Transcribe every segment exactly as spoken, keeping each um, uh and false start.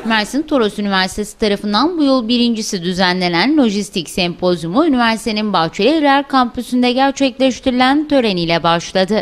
Mersin Toros Üniversitesi tarafından bu yıl birincisi düzenlenen Lojistik Sempozyumu, üniversitenin Bahçelievler kampüsünde gerçekleştirilen töreniyle başladı.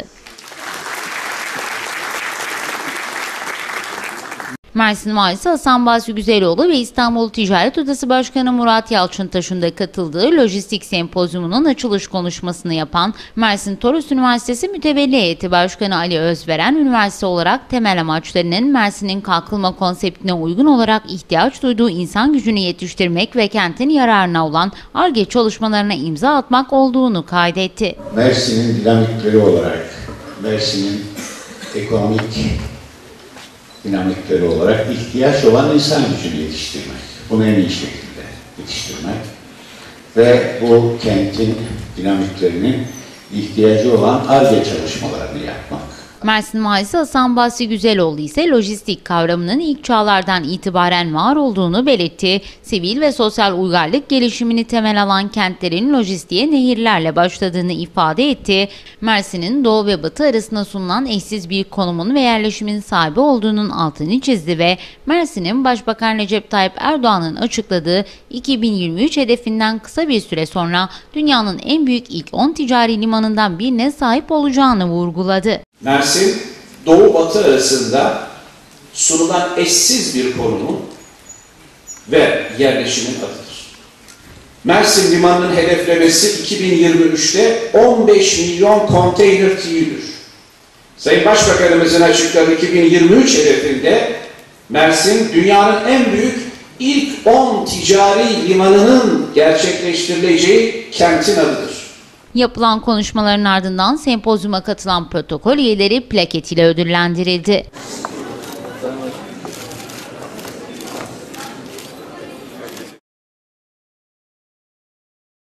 Mersin Valisi Hasan Basri Güzeloğlu ve İstanbul Ticaret Odası Başkanı Murat Yalçıntaş'ın da katıldığı Lojistik Sempozyumu'nun açılış konuşmasını yapan Mersin Toros Üniversitesi Mütevelli Heyeti Başkanı Ali Özveren, üniversite olarak temel amaçlarının Mersin'in kalkınma konseptine uygun olarak ihtiyaç duyduğu insan gücünü yetiştirmek ve kentin yararına olan Ar-Ge çalışmalarına imza atmak olduğunu kaydetti. Mersin'in dinamikleri olarak, Mersin'in ekonomik dinamikleri olarak ihtiyaç olan insan gücünü yetiştirmek, bunu en iyi şekilde yetiştirmek ve bu kentin dinamiklerinin ihtiyacı olan Ar-Ge çalışmalarını yapmak. Mersin Valisi Hasan Basri Güzeloğlu ise lojistik kavramının ilk çağlardan itibaren var olduğunu belirtti. Sivil ve sosyal uygarlık gelişimini temel alan kentlerin lojistiğe nehirlerle başladığını ifade etti. Mersin'in doğu ve batı arasında sunulan eşsiz bir konumun ve yerleşimin sahibi olduğunun altını çizdi ve Mersin'in Başbakan Recep Tayyip Erdoğan'ın açıkladığı iki bin yirmi üç hedefinden kısa bir süre sonra dünyanın en büyük ilk on ticari limanından birine sahip olacağını vurguladı. Mersin, Doğu-Batı arasında sunulan eşsiz bir konumun ve yerleşimin adıdır. Mersin Limanı'nın hedeflemesi iki bin yirmi üçte on beş milyon konteyner T Eu'dür. Sayın Başbakanımızın açıkladığı iki bin yirmi üç hedefinde Mersin, dünyanın en büyük ilk on ticari limanının gerçekleştirileceği kentin adıdır. Yapılan konuşmaların ardından sempozyuma katılan protokol üyeleri plaket ile ödüllendirildi.